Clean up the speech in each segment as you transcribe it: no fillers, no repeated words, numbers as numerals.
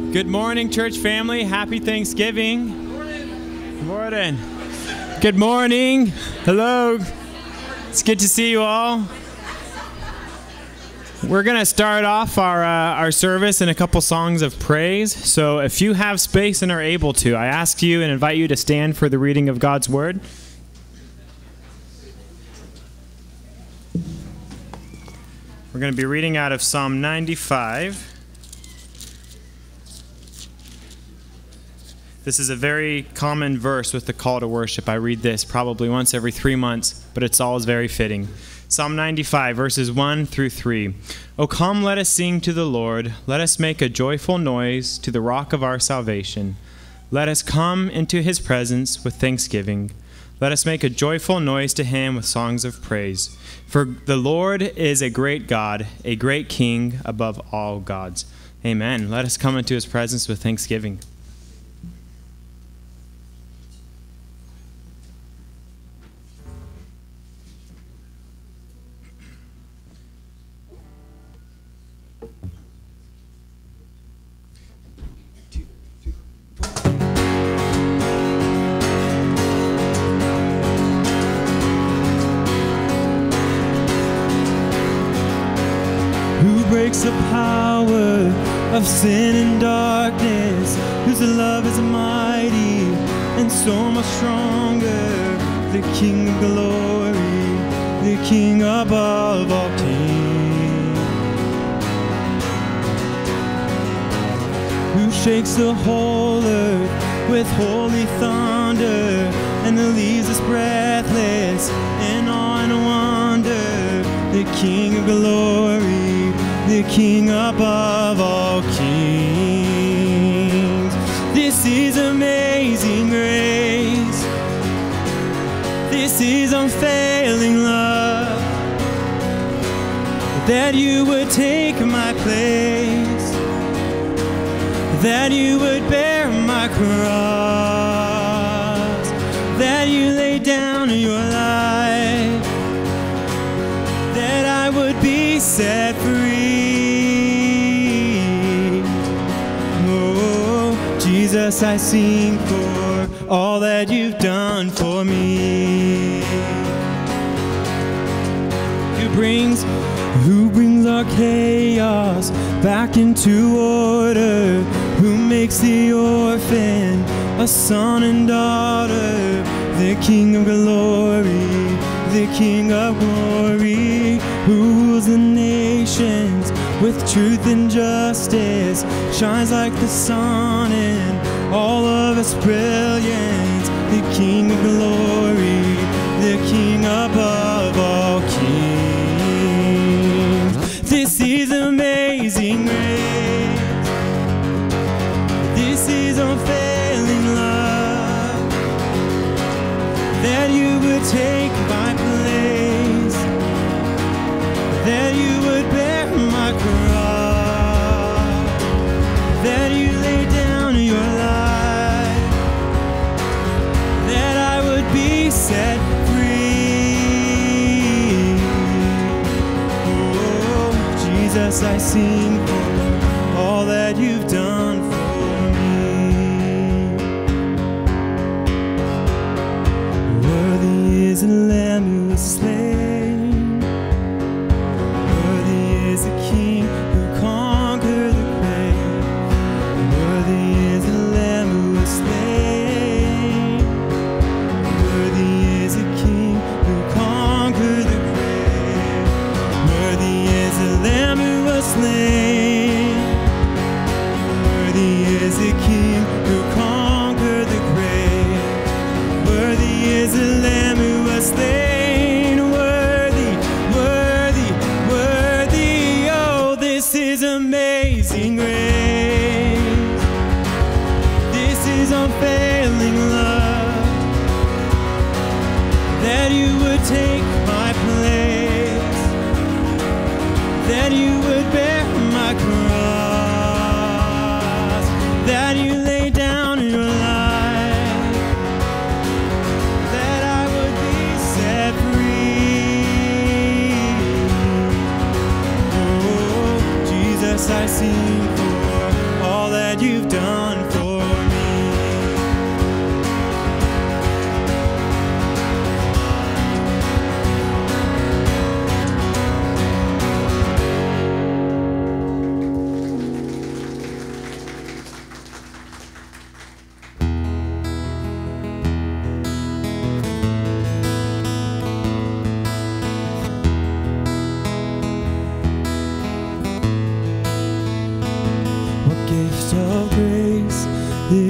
Good morning, church family. Happy Thanksgiving. Good morning. Good morning. Hello. It's good to see you all. We're going to start off our service in a couple songs of praise. So if you have space and are able to, I ask you and invite you to stand for the reading of God's Word. We're going to be reading out of Psalm 95. This is a very common verse with the call to worship. I read this probably once every 3 months, but it's always very fitting. Psalm 95, verses 1 through 3. O come, let us sing to the Lord. Let us make a joyful noise to the rock of our salvation. Let us come into his presence with thanksgiving. Let us make a joyful noise to him with songs of praise. For the Lord is a great God, a great King above all gods. Amen. Let us come into his presence with thanksgiving. Breaks the power of sin and darkness, whose love is mighty and so much stronger. The King of glory, the King above all kings, who shakes the whole earth with holy thunder and leaves us breathless in awe and wonder. The King of glory, the King above all kings. This is amazing grace. This is unfailing love, that you would take my place, that you would bear my cross, that you laid down your life, that I would be set free. Jesus, I sing for all that you've done for me. Who brings our chaos back into order, who makes the orphan a son and daughter. The King of glory, the King of glory, who rules the nations with truth and justice, shines like the sun in all of its brilliance. The King of glory, the King above all kings. This is amazing grace. This is unfailing love, that you would take my place, that you would bear my cross, that you lay down your life, that I would be set free. Oh, Jesus, I sing for all that you've done for me. Worthy is the Lamb who was slain. Worthy is the King who conquered the grave. Worthy is the Lamb who was slain. Worthy is the King who conquered the grave. Worthy is the Lamb who was slain. Worthy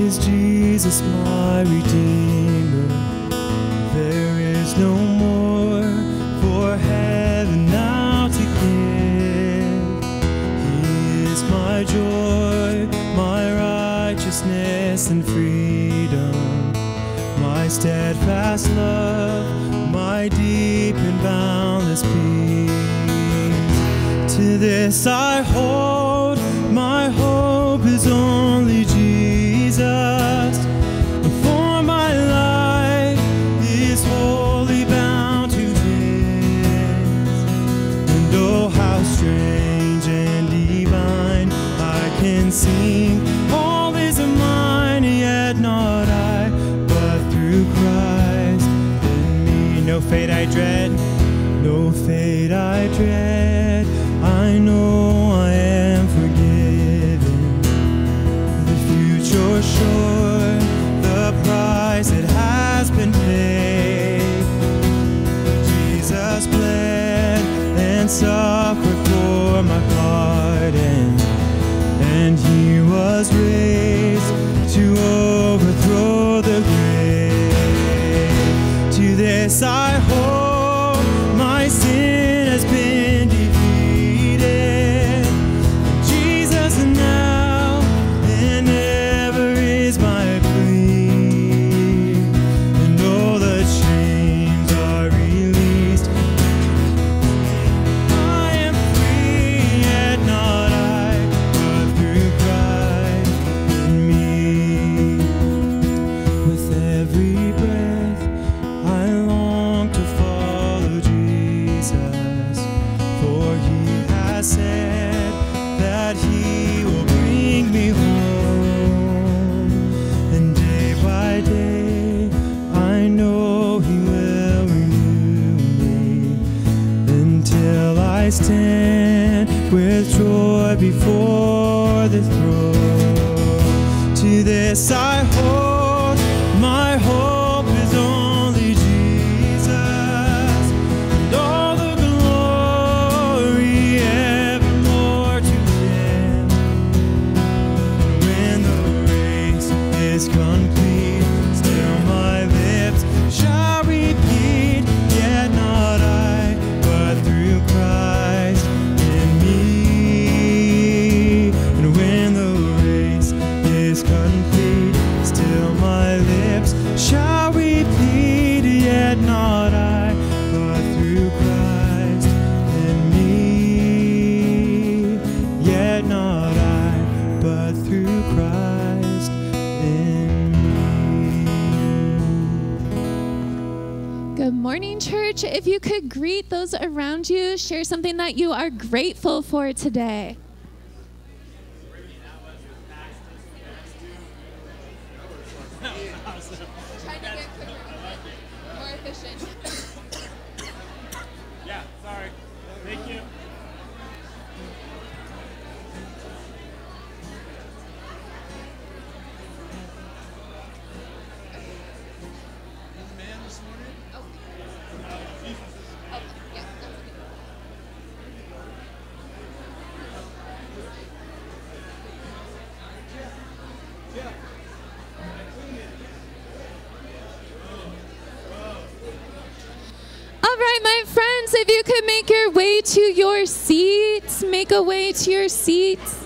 is Jesus, my Redeemer. There is no more for heaven now to give. He is my joy, my righteousness and freedom, my steadfast love, my deep and boundless peace. To this I hold, my hope is only Jesus. For my life is wholly bound to His. And oh, how strange and divine, I can sing, all is mine, yet not I, but through Christ in me. No fate I dread, no fate I dread. I know I am forgiven. The future sure, the price it has been paid. Jesus bled and suffered for my pardon, and He was raised to overthrow the grave. To this I hope, my sin has been defeated. Jesus now and ever is my plea, and all the chains are released. I am free, yet not I, but through Christ in me. With every breath I long to follow Jesus, for He has said that He will bring me home. And day by day I know He will renew me, until I stand with joy before the throne. To this I hold, my hope is only Jesus, and all the glory evermore to Him. And when the race is complete, still my lips shall repeat, yet not I, but through Christ in me. And when the race is complete, still my lips shall repeat, yet not I, but through Christ in me. Yet not I, but through Christ in me. Good morning, church. If you could greet those around you, share something that you are grateful for today. Trying to get quicker, more efficient. Yeah, sorry. Thank you. All right, my friends, if you could make your way to your seats, make a way to your seats.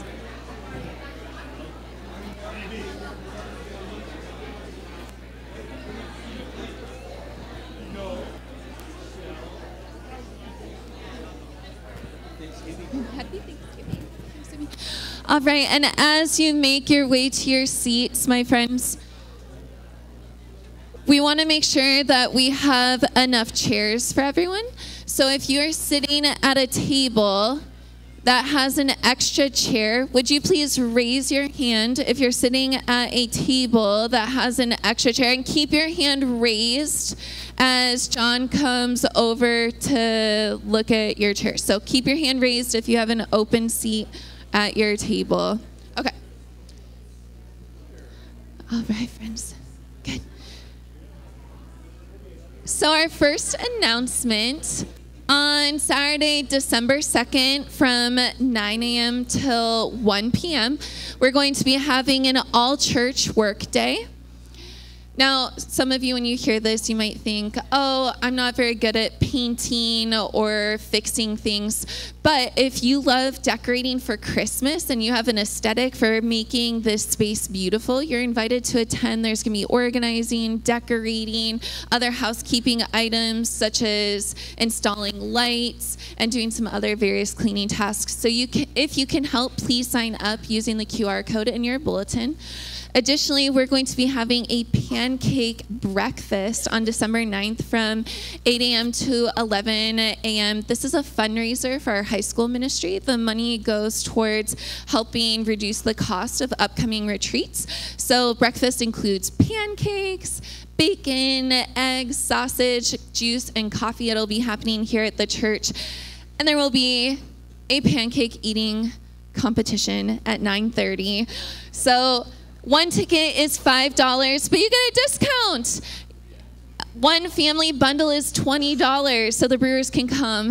Happy Thanksgiving. All right, and as you make your way to your seats, my friends, we want to make sure that we have enough chairs for everyone. So if you're sitting at a table that has an extra chair, would you please raise your hand if you're sitting at a table that has an extra chair, and keep your hand raised as John comes over to look at your chair. So keep your hand raised if you have an open seat at your table. Okay. All right, friends. Good. So our first announcement On Saturday, December 2nd, from 9 a.m. till 1 p.m., we're going to be having an all-church work day. Now, some of you, when you hear this, you might think, oh, I'm not very good at painting or fixing things. But if you love decorating for Christmas and you have an aesthetic for making this space beautiful, you're invited to attend. There's going to be organizing, decorating, other housekeeping items such as installing lights and doing some other various cleaning tasks. So if you can help, please sign up using the QR code in your bulletin. Additionally, we're going to be having a pancake breakfast on December 9th from 8 a.m. to 11 a.m. This is a fundraiser for our high school ministry. The money goes towards helping reduce the cost of upcoming retreats. So breakfast includes pancakes, bacon, eggs, sausage, juice, and coffee. It'll be happening here at the church. And there will be a pancake eating competition at 9:30. So one ticket is $5, but you get a discount. One family bundle is $20, so the brewers can come.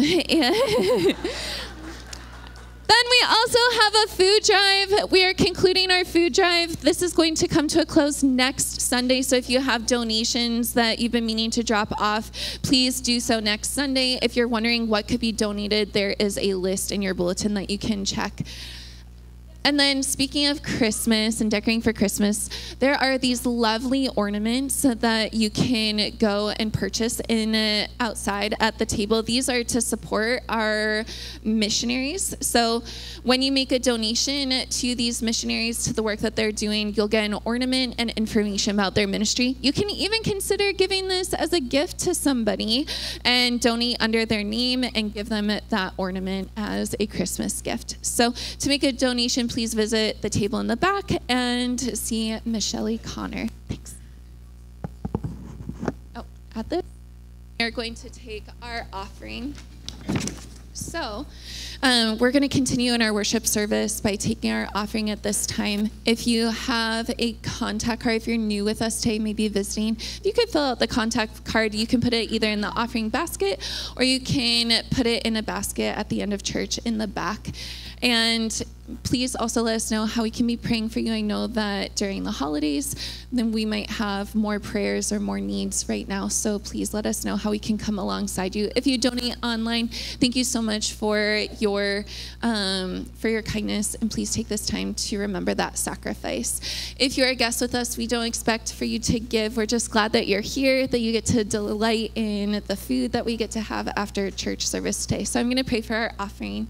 Then we also have a food drive. We are concluding our food drive. This is going to come to a close next Sunday, so if you have donations that you've been meaning to drop off, please do so next Sunday. If you're wondering what could be donated, there is a list in your bulletin that you can check. And then speaking of Christmas and decorating for Christmas, there are these lovely ornaments that you can go and purchase outside at the table. These are to support our missionaries. So when you make a donation to these missionaries, to the work that they're doing, you'll get an ornament and information about their ministry. You can even consider giving this as a gift to somebody and donate under their name and give them that ornament as a Christmas gift. So to make a donation, please visit the table in the back and see Michelle Connor. Thanks. Oh, at this, we're going to take our offering. So we're going to continue in our worship service by taking our offering at this time. If you have a contact card, if you're new with us today, maybe visiting, you could fill out the contact card. You can put it either in the offering basket or you can put it in a basket at the end of church in the back. And please also let us know how we can be praying for you. I know that during the holidays, then we might have more prayers or more needs right now. So please let us know how we can come alongside you. If you donate online, thank you so much for your kindness. And please take this time to remember that sacrifice. If you're a guest with us, we don't expect for you to give. We're just glad that you're here, that you get to delight in the food that we get to have after church service today. So I'm going to pray for our offering.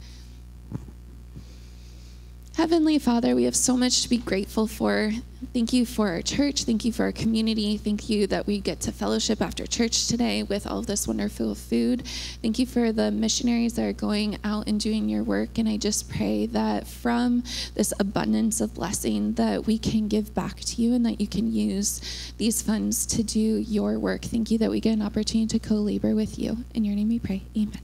Heavenly Father, we have so much to be grateful for. Thank you for our church. Thank you for our community. Thank you that we get to fellowship after church today with all of this wonderful food. Thank you for the missionaries that are going out and doing your work. And I just pray that from this abundance of blessing that we can give back to you and that you can use these funds to do your work. Thank you that we get an opportunity to co-labor with you. In your name we pray. Amen.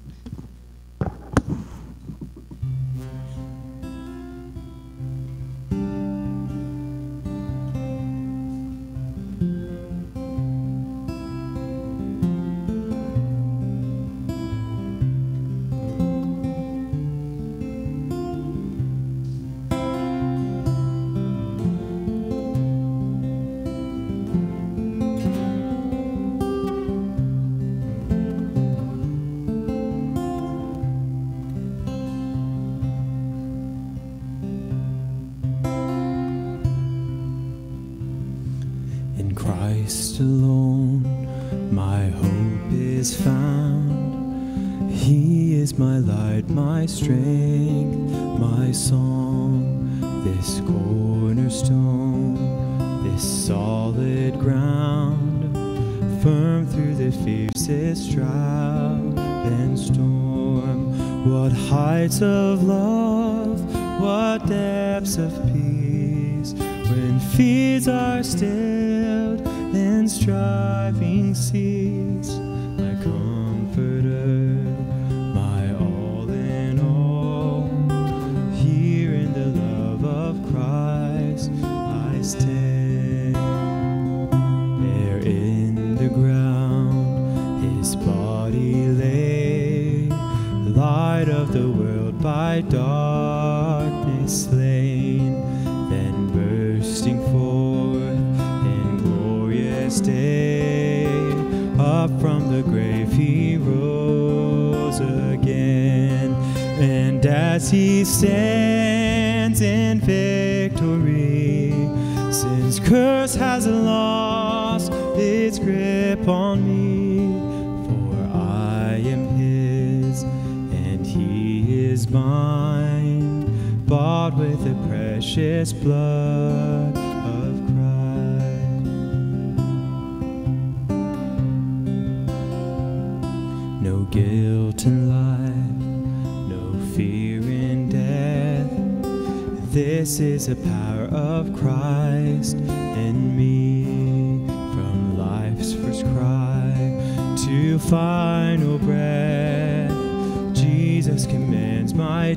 Christ alone, my hope is found. He is my light, my strength, my song. This cornerstone, this solid ground, firm through the fiercest drought and storm. What heights of love, what depths of peace, when fears are stilled and striving cease. My comforter, my all in all, here in the love of Christ I stand. There in the ground his body lay, light of the world by darkness slain, then bursting forth in glorious day, up from the grave he rose again. And as he stands in victory, sin's curse has lost its grip on me. For I am his, and he is mine, bought with the precious blood of Christ. No guilt in life, no fear in death. This is the power of Christ in me. From life's first cry to final breath, Jesus commands my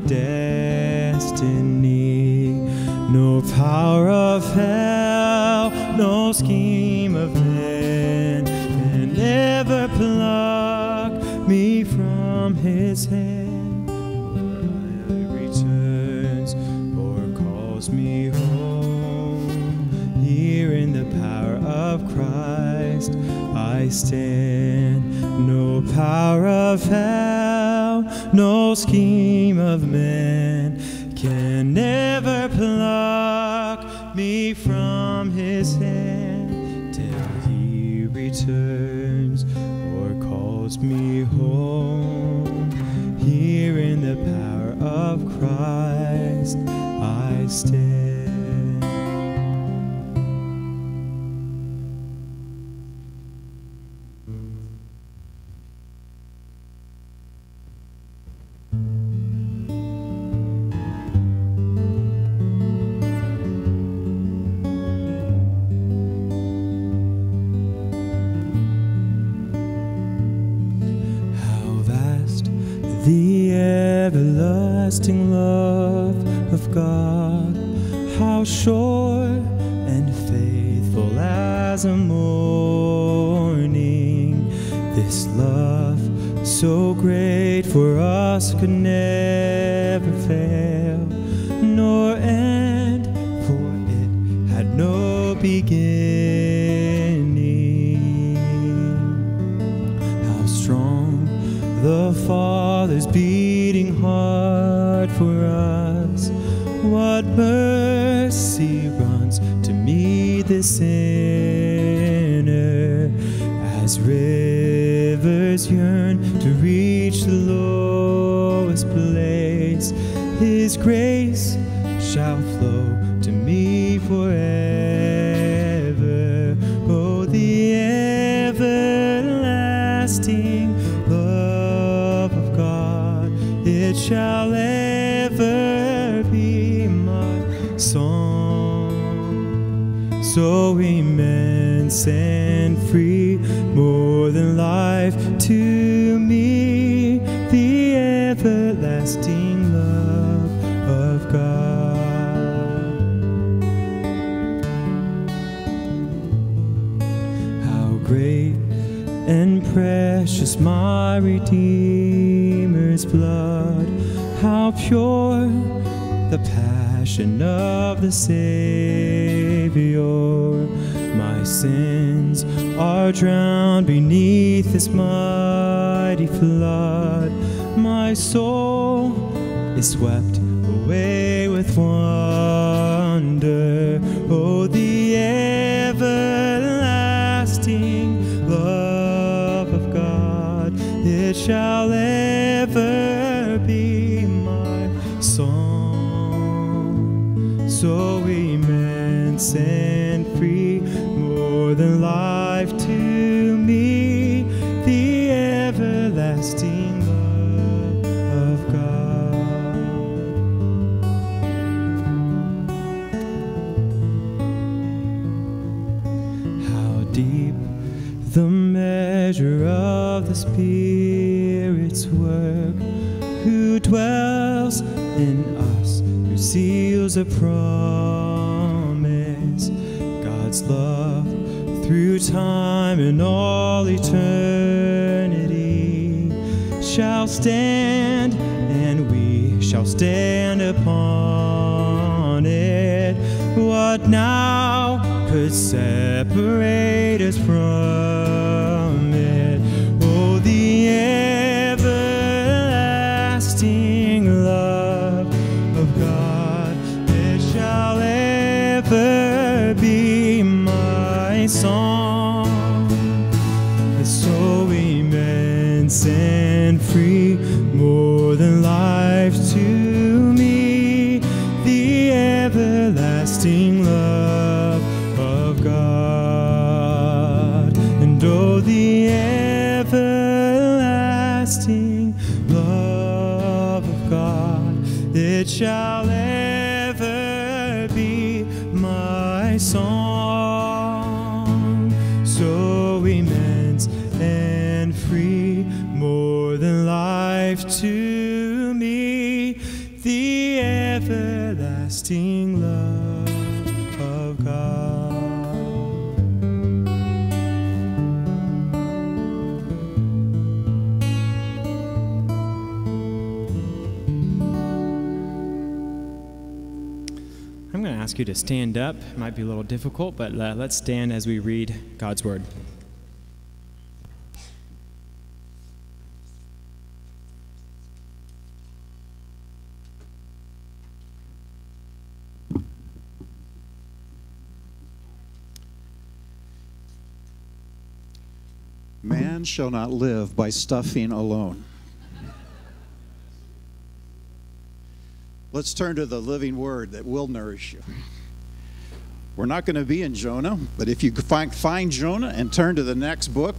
destiny. No power of hell, no scheme of man can ever pluck me from his hand. Or returns or calls me home. Here in the power of Christ I stand. No power of hell, no scheme of man can never pluck me from his hand, till he returns or calls me home. Here in the power of Christ I stand. The everlasting love of God, how sure and faithful as a morning. This love so great for us could never fail, nor end, for it had no beginning. How strong the Father's beating heart for us. What mercy runs to me, the sinner, as rivers yearn to reach the lowest place. His grace shall flow to me forever. Oh, the everlasting love of God, it shall ever be my song. So immense and free, more than life to me, the everlasting love of God. How great and precious my Redeemer's blood, how pure the passion of the Savior. My sins are drowned beneath this mighty flood. My soul is swept away with wonder. Oh, the everlasting love of God, it shall ever be my song. So immense and free, more than life to me, the everlasting love of God. How deep the measure of the Spirit's work, who dwells in us, who seals a promise. God's love through time and all eternity shall stand, and we shall stand upon it. What now could separate us from it? Oh, the everlasting love of God, it shall ever be my song. It's so immense and free, more than life to me, the everlasting love of God. And oh, the everlasting love of God, it shall ever be my song. So immense and free, more than life to me, the everlasting love of God. I'm going to ask you to stand up. It might be a little difficult, but let's stand as we read God's word. Man shall not live by stuffing alone. Let's turn to the living word that will nourish you. We're not going to be in Jonah, but if you find Jonah and turn to the next book,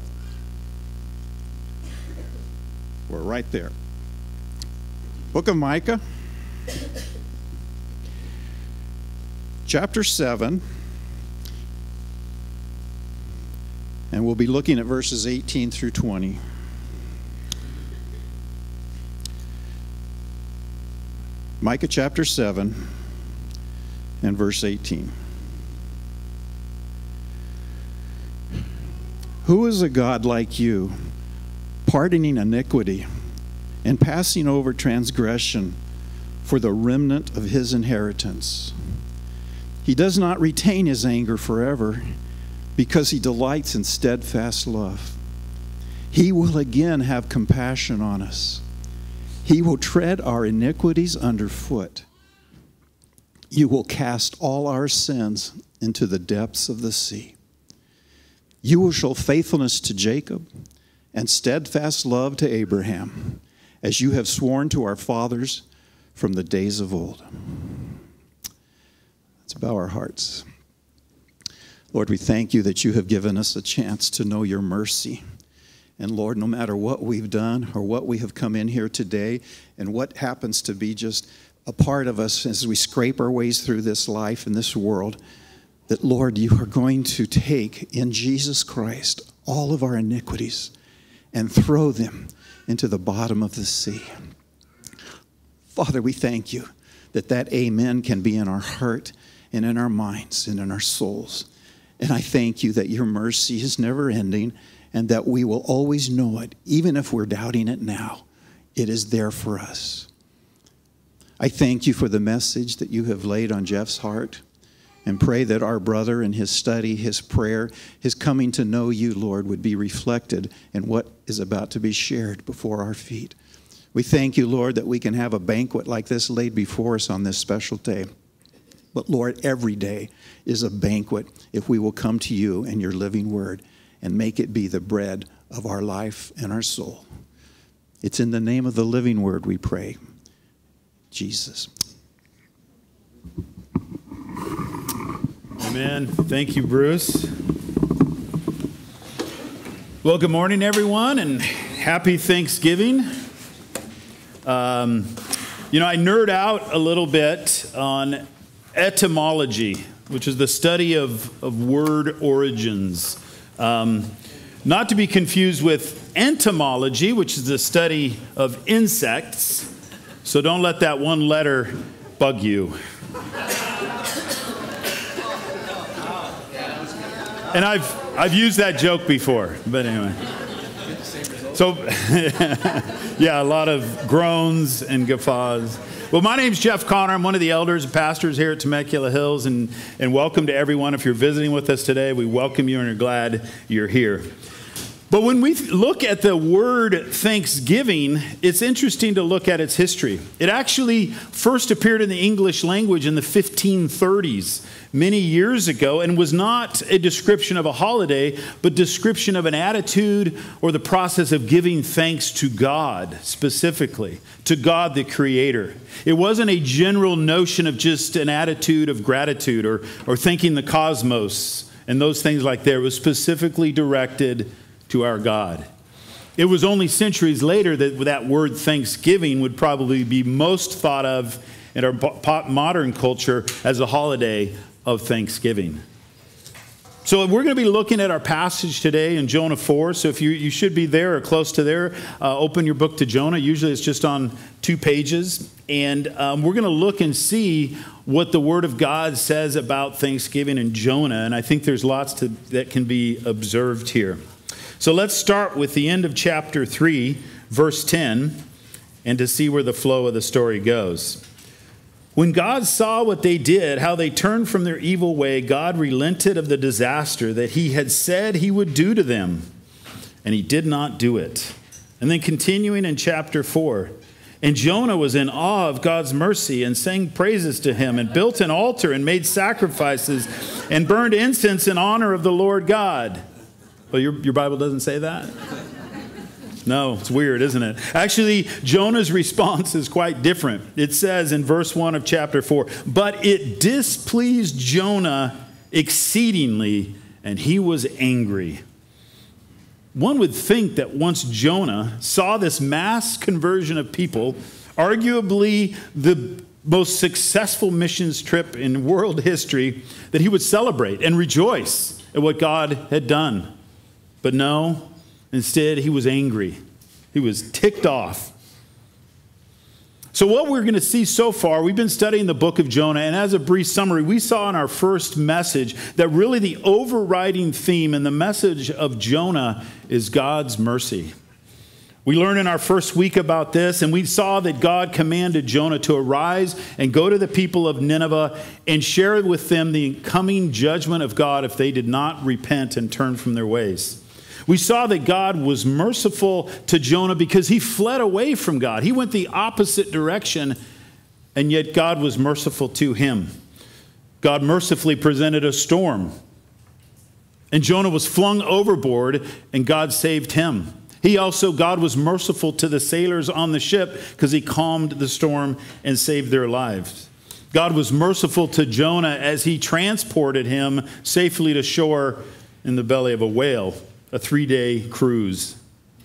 we're right there. Book of Micah, chapter 7. And we'll be looking at verses 18 through 20. Micah chapter 7 and verse 18. Who is a God like you, pardoning iniquity and passing over transgression for the remnant of his inheritance? He does not retain his anger forever, because he delights in steadfast love. He will again have compassion on us. He will tread our iniquities underfoot. You will cast all our sins into the depths of the sea. You will show faithfulness to Jacob and steadfast love to Abraham, as you have sworn to our fathers from the days of old. Let's bow our hearts. Lord, we thank you that you have given us a chance to know your mercy. And Lord, no matter what we've done or what we have come in here today and what happens to be just a part of us as we scrape our ways through this life and this world, that Lord, you are going to take in Jesus Christ all of our iniquities and throw them into the bottom of the sea. Father, we thank you that that amen can be in our heart and in our minds and in our souls. And I thank you that your mercy is never ending and that we will always know it, even if we're doubting it now. It is there for us. I thank you for the message that you have laid on Jeff's heart, and pray that our brother in his study, his prayer, his coming to know you, Lord, would be reflected in what is about to be shared before our feet. We thank you, Lord, that we can have a banquet like this laid before us on this special day. But Lord, every day is a banquet if we will come to you and your living word and make it be the bread of our life and our soul. It's in the name of the living word we pray. Jesus. Amen. Thank you, Bruce. Well, good morning, everyone, and happy Thanksgiving. I nerd out a little bit on etymology, which is the study of word origins. Not to be confused with entomology, which is the study of insects. So don't let that one letter bug you. And I've used that joke before, but anyway. So, yeah, a lot of groans and guffaws. Well, my name's Jeff Connor. I'm one of the elders and pastors here at Temecula Hills, and welcome to everyone. If you're visiting with us today, we welcome you and are glad you're here. But when we look at the word Thanksgiving, it's interesting to look at its history. It actually first appeared in the English language in the 1530s, many years ago, and was not a description of a holiday, but description of an attitude or the process of giving thanks to God, specifically, to God the Creator. It wasn't a general notion of just an attitude of gratitude or thanking the cosmos and those things like that. It was specifically directed to our God. It was only centuries later that that word Thanksgiving would probably be most thought of in our modern culture as a holiday of Thanksgiving. So we're going to be looking at our passage today in Jonah 4. So if you should be there or close to there, open your book to Jonah. Usually it's just on 2 pages. And we're going to look and see what the Word of God says about Thanksgiving in Jonah. And I think there's lots that can be observed here. So let's start with the end of chapter 3, verse 10, and to see where the flow of the story goes. When God saw what they did, how they turned from their evil way, God relented of the disaster that he had said he would do to them, and he did not do it. And then continuing in chapter 4, and Jonah was in awe of God's mercy and sang praises to him and built an altar and made sacrifices and burned incense in honor of the Lord God. Well, your Bible doesn't say that? No, it's weird, isn't it? Actually, Jonah's response is quite different. It says in verse 1 of chapter 4, but it displeased Jonah exceedingly, and he was angry. One would think that once Jonah saw this mass conversion of people, arguably the most successful missions trip in world history, that he would celebrate and rejoice at what God had done. But no, instead he was angry. He was ticked off. So what we're going to see so far, we've been studying the book of Jonah, and as a brief summary, we saw in our first message that really the overriding theme in the message of Jonah is God's mercy. We learned in our first week about this, and we saw that God commanded Jonah to arise and go to the people of Nineveh and share with them the coming judgment of God if they did not repent and turn from their ways. We saw that God was merciful to Jonah because he fled away from God. He went the opposite direction, and yet God was merciful to him. God mercifully presented a storm, and Jonah was flung overboard, and God saved him. God was merciful to the sailors on the ship because he calmed the storm and saved their lives. God was merciful to Jonah as he transported him safely to shore in the belly of a whale. A 3-day cruise.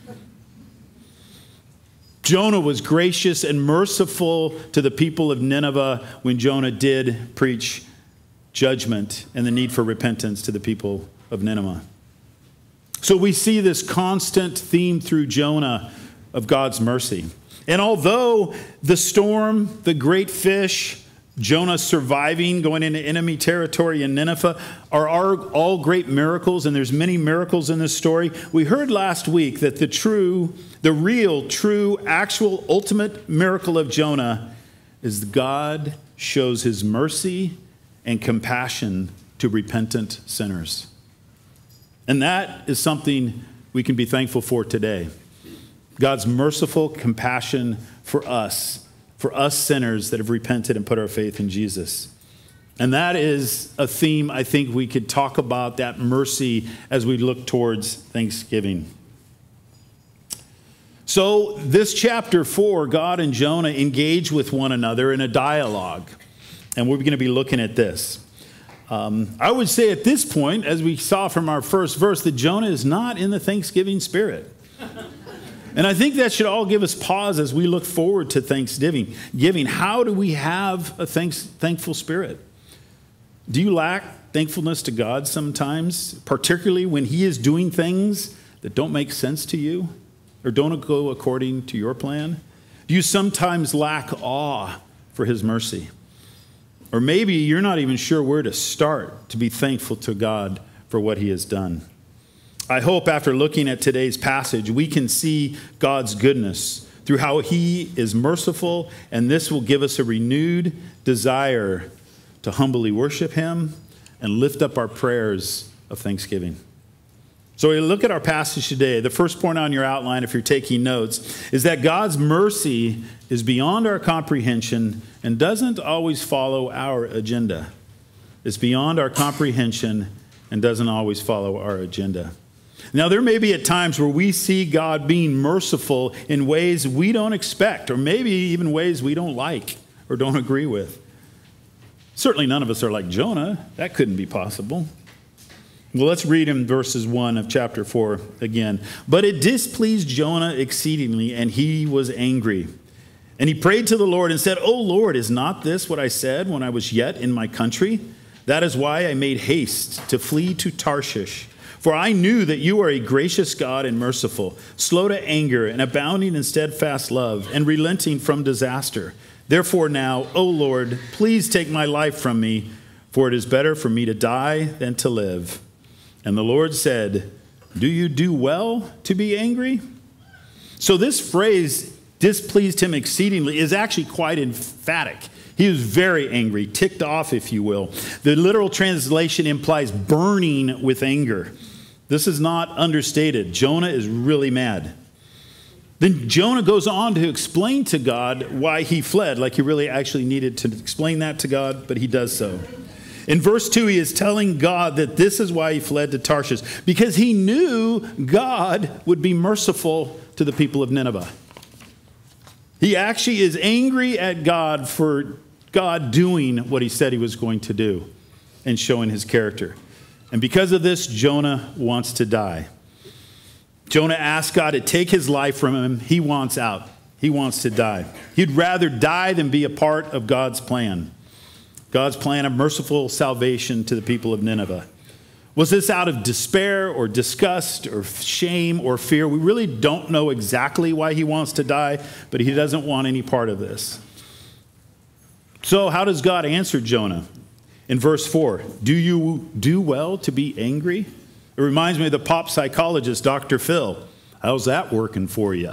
Jonah was gracious and merciful to the people of Nineveh when Jonah did preach judgment and the need for repentance to the people of Nineveh. So we see this constant theme through Jonah of God's mercy. And although the storm, the great fish, Jonah surviving, going into enemy territory in Nineveh are all great miracles, and there's many miracles in this story. We heard last week that the real, true, actual, ultimate miracle of Jonah is God shows his mercy and compassion to repentant sinners. And that is something we can be thankful for today. God's merciful compassion for us sinners that have repented and put our faith in Jesus. And that is a theme I think we could talk about, that mercy, as we look towards Thanksgiving. So this chapter 4, God and Jonah engage with one another in a dialogue. And we're going to be looking at this. I would say at this point, as we saw from our first verse, that Jonah is not in the Thanksgiving spirit. And I think that should all give us pause as we look forward to Thanksgiving. How do we have a thankful spirit? Do you lack thankfulness to God sometimes, particularly when he is doing things that don't make sense to you or don't go according to your plan? Do you sometimes lack awe for his mercy? Or maybe you're not even sure where to start to be thankful to God for what he has done. I hope after looking at today's passage, we can see God's goodness through how he is merciful, and this will give us a renewed desire to humbly worship him and lift up our prayers of thanksgiving. So we look at our passage today. The first point on your outline, if you're taking notes, is that God's mercy is beyond our comprehension and doesn't always follow our agenda. It's beyond our comprehension and doesn't always follow our agenda. Now, there may be at times where we see God being merciful in ways we don't expect, or maybe even ways we don't like or don't agree with. Certainly none of us are like Jonah. That couldn't be possible. Well, let's read in verses 1 of chapter 4 again. But it displeased Jonah exceedingly, and he was angry. And he prayed to the Lord and said, O Lord, is not this what I said when I was yet in my country? That is why I made haste to flee to Tarshish. For I knew that you are a gracious God and merciful, slow to anger and abounding in steadfast love and relenting from disaster. Therefore now, O Lord, please take my life from me, for it is better for me to die than to live. And the Lord said, do you do well to be angry? So this phrase, displeased him exceedingly, is actually quite emphatic. He was very angry, ticked off, if you will. The literal translation implies burning with anger. This is not understated. Jonah is really mad. Then Jonah goes on to explain to God why he fled, like he really actually needed to explain that to God, but he does so. In verse 2, he is telling God that this is why he fled to Tarshish, because he knew God would be merciful to the people of Nineveh. He actually is angry at God for God doing what he said he was going to do and showing his character. And because of this, Jonah wants to die. Jonah asks God to take his life from him. He wants out. He wants to die. He'd rather die than be a part of God's plan. God's plan of merciful salvation to the people of Nineveh. Was this out of despair or disgust or shame or fear? We really don't know exactly why he wants to die, but he doesn't want any part of this. So how does God answer Jonah? In verse 4, do you do well to be angry? It reminds me of the pop psychologist, Dr. Phil. How's that working for you?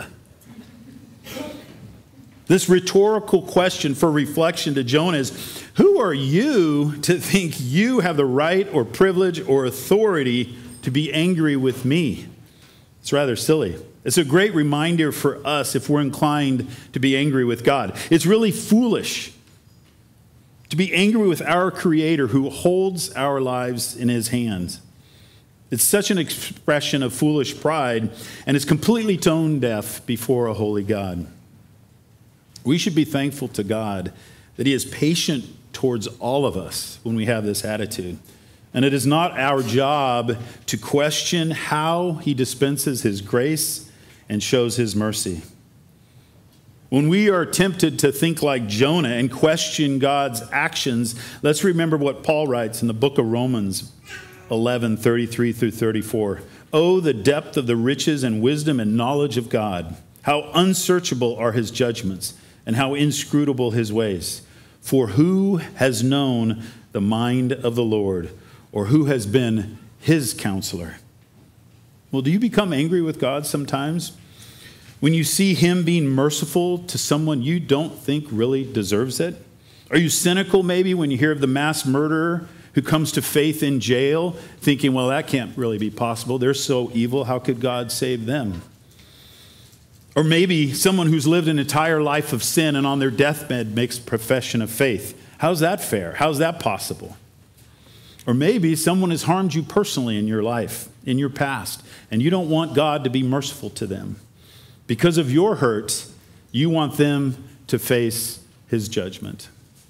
This rhetorical question for reflection to Jonah is, who are you to think you have the right or privilege or authority to be angry with me? It's rather silly. It's a great reminder for us if we're inclined to be angry with God. It's really foolish to be angry with our Creator who holds our lives in his hands. It's such an expression of foolish pride, and it's completely tone deaf before a holy God. We should be thankful to God that he is patient towards all of us when we have this attitude. And it is not our job to question how he dispenses his grace and shows his mercy. When we are tempted to think like Jonah and question God's actions, let's remember what Paul writes in the book of Romans 11:33 through 34. Oh, the depth of the riches and wisdom and knowledge of God. How unsearchable are his judgments and how inscrutable his ways. For who has known the mind of the Lord, or who has been his counselor? Well, do you become angry with God sometimes when you see him being merciful to someone you don't think really deserves it? Are you cynical maybe when you hear of the mass murderer who comes to faith in jail, thinking, well, that can't really be possible. They're so evil. How could God save them? Or maybe someone who's lived an entire life of sin and on their deathbed makes profession of faith. How's that fair? How's that possible? Or maybe someone has harmed you personally in your life, in your past, and you don't want God to be merciful to them. Because of your hurt, you want them to face his judgment.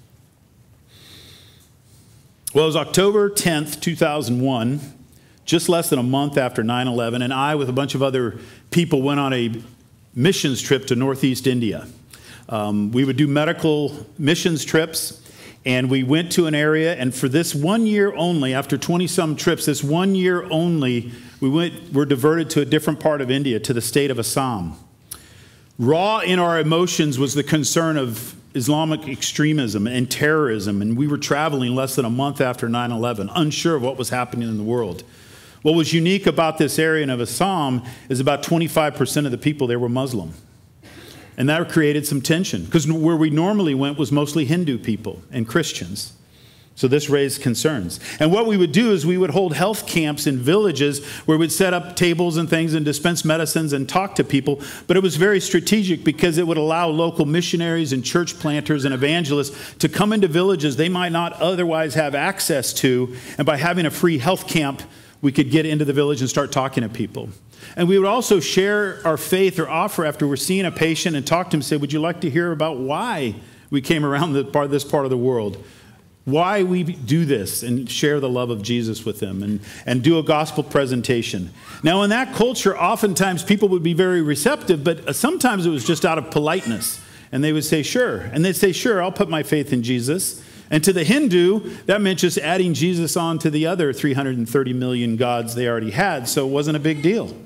Well, it was October 10th, 2001, just less than a month after 9/11, and I, with a bunch of other people, went on a missions trip to Northeast India. We would do medical missions trips, and we went to an area, and for this 1 year only, after 20-some trips, this 1 year only, we're diverted to a different part of India, to the state of Assam. Raw in our emotions was the concern of Islamic extremism and terrorism, and we were traveling less than a month after 9/11, unsure of what was happening in the world. What was unique about this area of Assam is about 25% of the people there were Muslim. And that created some tension, because where we normally went was mostly Hindu people and Christians. So this raised concerns. And what we would do is we would hold health camps in villages where we'd set up tables and things and dispense medicines and talk to people. But it was very strategic because it would allow local missionaries and church planters and evangelists to come into villages they might not otherwise have access to. And by having a free health camp, we could get into the village and start talking to people. And we would also share our faith or offer after we're seeing a patient and talk to him, say, would you like to hear about why we came around this part of the world? Why we do this, and share the love of Jesus with them and do a gospel presentation. Now, in that culture, oftentimes people would be very receptive, but sometimes it was just out of politeness. And they would say, sure. And they'd say, sure, I'll put my faith in Jesus. And to the Hindu, that meant just adding Jesus on to the other 330 million gods they already had, so it wasn't a big deal.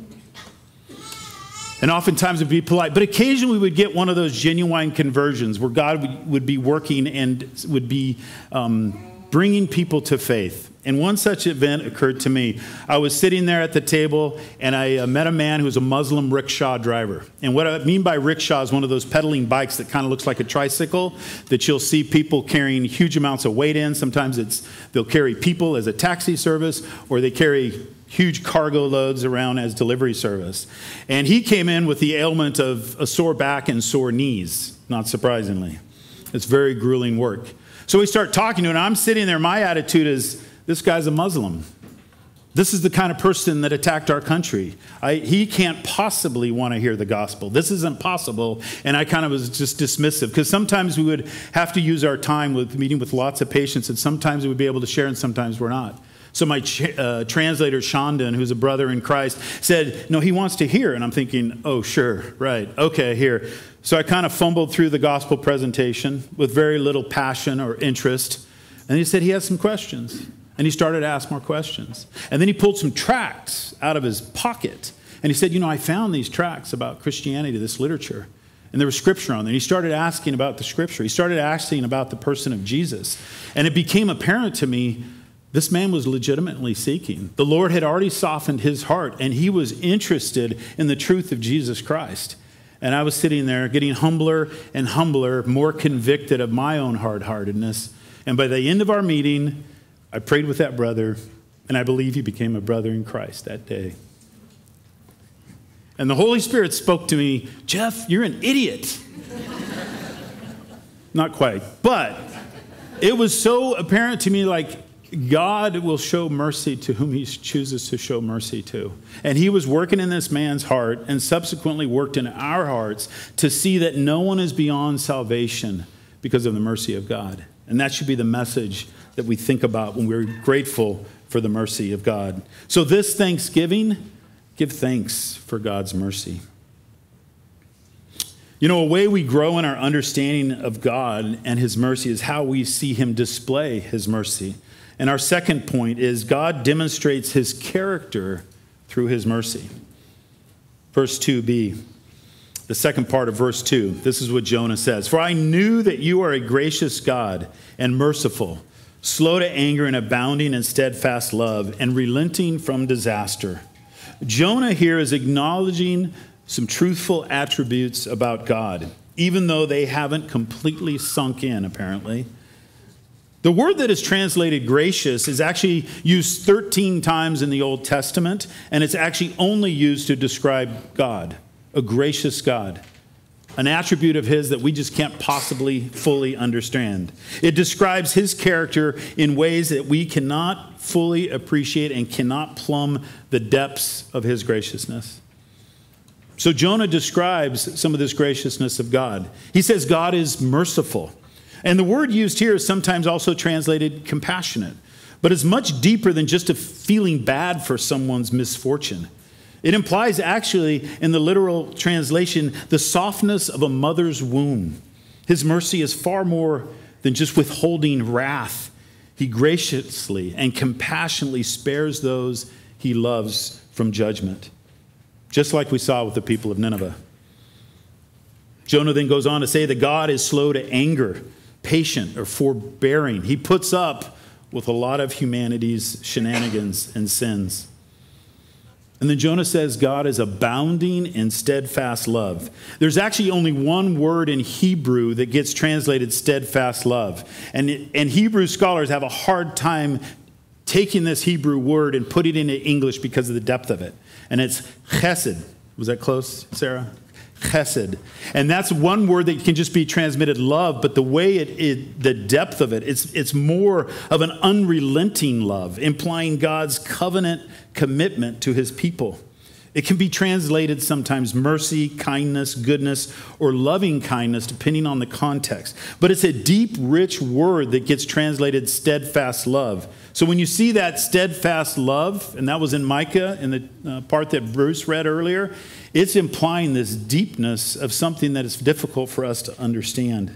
And oftentimes it would be polite. But occasionally we would get one of those genuine conversions where God would be working and would be bringing people to faith. And one such event occurred to me. I was sitting there at the table, and I met a man who was a Muslim rickshaw driver. And what I mean by rickshaw is one of those pedaling bikes that kind of looks like a tricycle that you'll see people carrying huge amounts of weight in. Sometimes they'll carry people as a taxi service, or they carry huge cargo loads around as delivery service. And he came in with the ailment of a sore back and sore knees, not surprisingly. It's very grueling work. So we start talking to him, and I'm sitting there. My attitude is, this guy's a Muslim. This is the kind of person that attacked our country. He can't possibly want to hear the gospel. This isn't possible. And I kind of was just dismissive, because sometimes we would have to use our time with meeting with lots of patients, and sometimes we would be able to share, and sometimes we're not. So my translator, Shandon, who's a brother in Christ, said, no, he wants to hear. And I'm thinking, oh, sure, right, okay, here. So I kind of fumbled through the gospel presentation with very little passion or interest. And he said he had some questions. And he started to ask more questions. And then he pulled some tracts out of his pocket. And he said, I found these tracts about Christianity, this literature. And there was scripture on there. And he started asking about the scripture. He started asking about the person of Jesus. And it became apparent to me, this man was legitimately seeking. The Lord had already softened his heart, and he was interested in the truth of Jesus Christ. And I was sitting there getting humbler and humbler, more convicted of my own hard-heartedness. And by the end of our meeting, I prayed with that brother, and I believe he became a brother in Christ that day. And the Holy Spirit spoke to me, Jeff, you're an idiot. Not quite, but it was so apparent to me, like, God will show mercy to whom he chooses to show mercy to. And he was working in this man's heart, and subsequently worked in our hearts to see that no one is beyond salvation because of the mercy of God. And that should be the message that we think about when we're grateful for the mercy of God. So this Thanksgiving, give thanks for God's mercy. A way we grow in our understanding of God and his mercy is how we see him display his mercy. And our second point is God demonstrates his character through his mercy. Verse 2b, the second part of verse 2, this is what Jonah says. For I knew that you are a gracious God and merciful, slow to anger and abounding in steadfast love, and relenting from disaster. Jonah here is acknowledging some truthful attributes about God, even though they haven't completely sunk in, apparently. The word that is translated gracious is actually used 13 times in the Old Testament, and it's actually only used to describe God, a gracious God, an attribute of his that we just can't possibly fully understand. It describes his character in ways that we cannot fully appreciate and cannot plumb the depths of his graciousness. So Jonah describes some of this graciousness of God. He says God is merciful. And the word used here is sometimes also translated compassionate, but it's much deeper than just a feeling bad for someone's misfortune. It implies actually, in the literal translation, the softness of a mother's womb. His mercy is far more than just withholding wrath. He graciously and compassionately spares those he loves from judgment, just like we saw with the people of Nineveh. Jonah then goes on to say that God is slow to anger, patient or forbearing. He puts up with a lot of humanity's shenanigans and sins. And then Jonah says God is abounding in steadfast love. There's actually only one word in Hebrew that gets translated steadfast love. And Hebrew scholars have a hard time taking this Hebrew word and putting it into English because of the depth of it. And it's chesed. Was that close, Sarah? Chesed. And that's one word that can just be transmitted love, but the way the depth of it, it's more of an unrelenting love, implying God's covenant commitment to his people. It can be translated sometimes mercy, kindness, goodness, or loving kindness, depending on the context. But it's a deep, rich word that gets translated steadfast love. So when you see that steadfast love, and that was in Micah, in the part that Bruce read earlier, it's implying this deepness of something that is difficult for us to understand.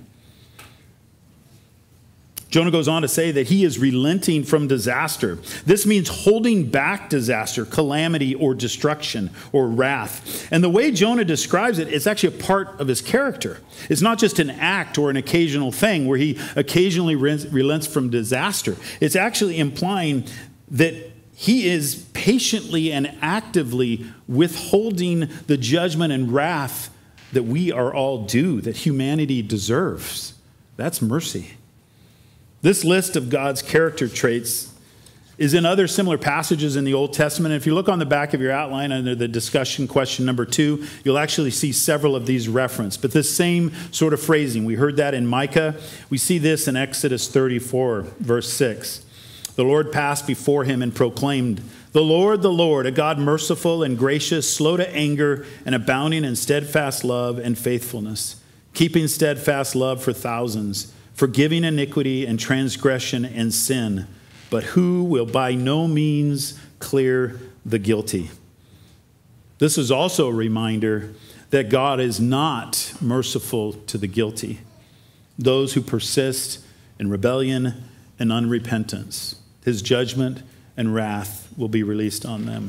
Jonah goes on to say that he is relenting from disaster. This means holding back disaster, calamity, or destruction, or wrath. And the way Jonah describes it, it's actually a part of his character. It's not just an act or an occasional thing where he occasionally relents from disaster. It's actually implying that he is patiently and actively withholding the judgment and wrath that we are all due, that humanity deserves. That's mercy. This list of God's character traits is in other similar passages in the Old Testament. If you look on the back of your outline under the discussion question number 2, you'll actually see several of these referenced. But this same sort of phrasing, we heard that in Micah. We see this in Exodus 34, verse 6. The Lord passed before him and proclaimed, the Lord, a God merciful and gracious, slow to anger, and abounding in steadfast love and faithfulness, keeping steadfast love for thousands, forgiving iniquity and transgression and sin, but who will by no means clear the guilty. This is also a reminder that God is not merciful to the guilty, those who persist in rebellion and unrepentance. His judgment and wrath will be released on them.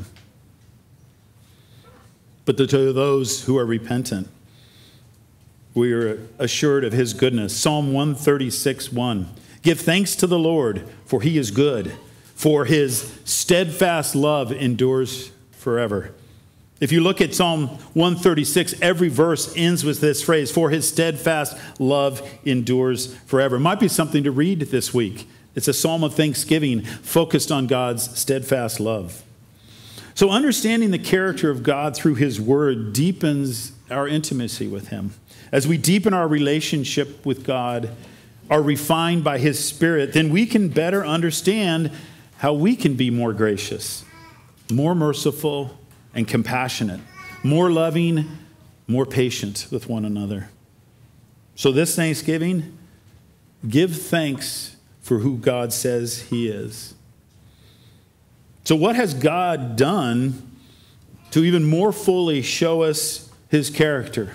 But to those who are repentant, we are assured of his goodness. Psalm 136:1. Give thanks to the Lord, for he is good, for his steadfast love endures forever. If you look at Psalm 136, every verse ends with this phrase, for his steadfast love endures forever. It might be something to read this week. It's a psalm of thanksgiving focused on God's steadfast love. So understanding the character of God through his word deepens our intimacy with him. As we deepen our relationship with God, are refined by his Spirit, then we can better understand how we can be more gracious, more merciful, and compassionate, more loving, more patient with one another. So this Thanksgiving, give thanks for who God says he is. So what has God done to even more fully show us his character?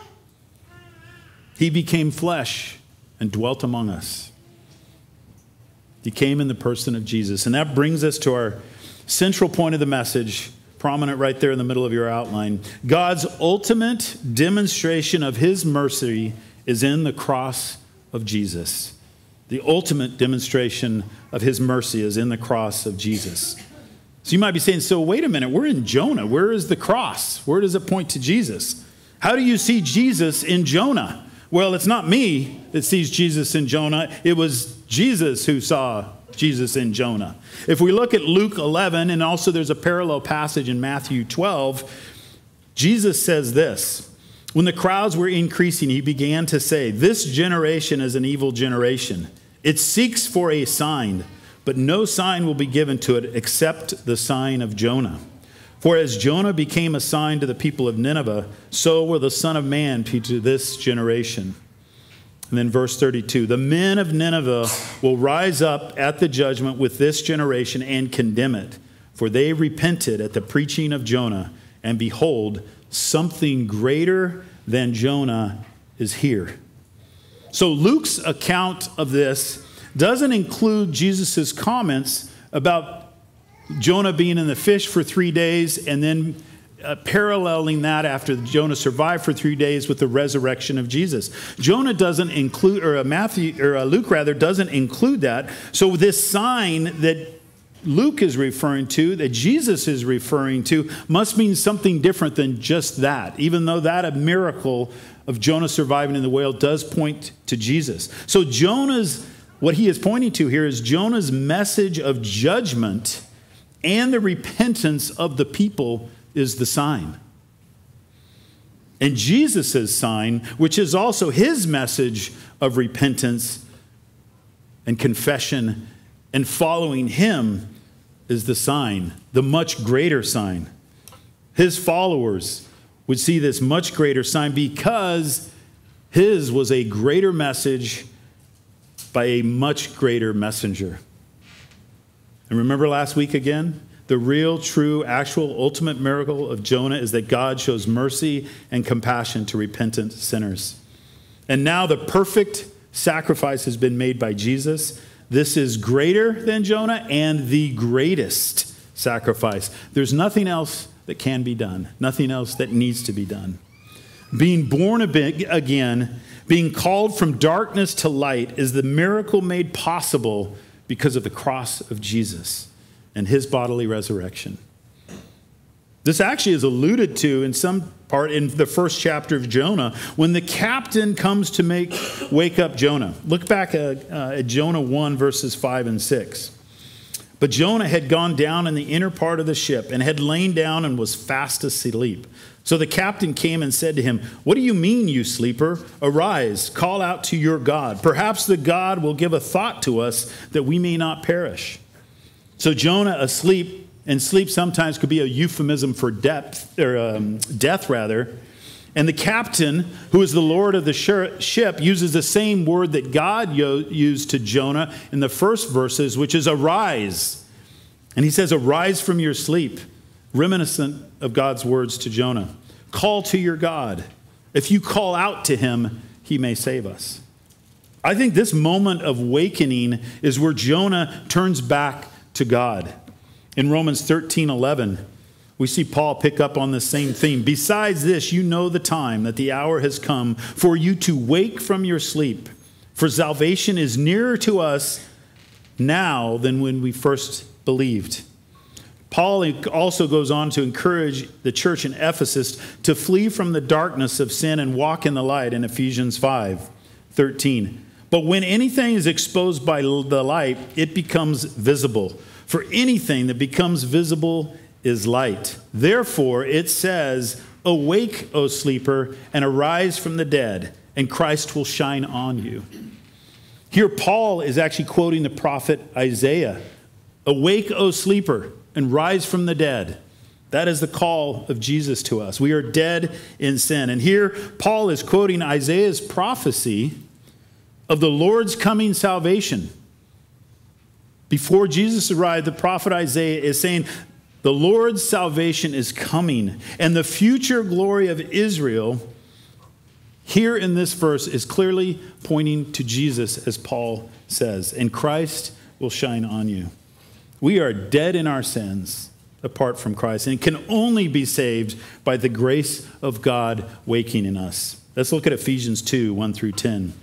He became flesh and dwelt among us. He came in the person of Jesus. And that brings us to our central point of the message, prominent right there in the middle of your outline. God's ultimate demonstration of his mercy is in the cross of Jesus. The ultimate demonstration of his mercy is in the cross of Jesus. So you might be saying, so wait a minute, we're in Jonah. Where is the cross? Where does it point to Jesus? How do you see Jesus in Jonah? Well, it's not me that sees Jesus in Jonah. It was Jesus who saw Jesus in Jonah. If we look at Luke 11, and also there's a parallel passage in Matthew 12, Jesus says this, when the crowds were increasing, he began to say, this generation is an evil generation. It seeks for a sign, but no sign will be given to it except the sign of Jonah. For as Jonah became a sign to the people of Nineveh, so will the Son of Man be to this generation. And then verse 32, the men of Nineveh will rise up at the judgment with this generation and condemn it. For they repented at the preaching of Jonah, and behold, something greater than Jonah is here. So Luke's account of this doesn't include Jesus' comments about Jonah being in the fish for 3 days and then paralleling that after Jonah survived for 3 days with the resurrection of Jesus. Jonah doesn't include, Luke doesn't include that. So this sign that Luke is referring to, that Jesus is referring to, must mean something different than just that, even though that a miracle of Jonah surviving in the whale does point to Jesus. So what he is pointing to here is Jonah's message of judgment and the repentance of the people is the sign. And Jesus' sign, which is also his message of repentance and confession and following him, is the sign, the much greater sign. His followers would see this much greater sign because his was a greater message by a much greater messenger. And remember last week again? The real, true, actual, ultimate miracle of Jonah is that God shows mercy and compassion to repentant sinners. And now the perfect sacrifice has been made by Jesus. This is greater than Jonah and the greatest sacrifice. There's nothing else that can be done, nothing else that needs to be done. Being born again, being called from darkness to light is the miracle made possible because of the cross of Jesus and his bodily resurrection. This actually is alluded to in some part in the first chapter of Jonah when the captain comes to wake up Jonah. Look back at Jonah 1, verses 5 and 6. But Jonah had gone down in the inner part of the ship and had lain down and was fast asleep. So the captain came and said to him, "What do you mean, you sleeper? Arise, call out to your God. Perhaps the God will give a thought to us that we may not perish." So Jonah asleep, and sleep sometimes could be a euphemism for death. And the captain, who is the Lord of the ship, uses the same word that God used to Jonah in the first verses, which is arise. And he says, arise from your sleep, reminiscent of God's words to Jonah. Call to your God. If you call out to him, he may save us. I think this moment of wakening is where Jonah turns back to God. In Romans 13:11, we see Paul pick up on the same theme. Besides this, you know the time, that the hour has come for you to wake from your sleep. For salvation is nearer to us now than when we first believed. Paul also goes on to encourage the church in Ephesus to flee from the darkness of sin and walk in the light in Ephesians 5:13. But when anything is exposed by the light, it becomes visible. For anything that becomes visible is light. Therefore, it says, awake, O sleeper, and arise from the dead, and Christ will shine on you. Here, Paul is actually quoting the prophet Isaiah. Awake, O sleeper, and rise from the dead. That is the call of Jesus to us. We are dead in sin. And here, Paul is quoting Isaiah's prophecy of the Lord's coming salvation. Before Jesus arrived, the prophet Isaiah is saying, the Lord's salvation is coming. And the future glory of Israel, here in this verse, is clearly pointing to Jesus, as Paul says. And Christ will shine on you. We are dead in our sins apart from Christ, and can only be saved by the grace of God waking in us. Let's look at Ephesians 2, 1 through 10.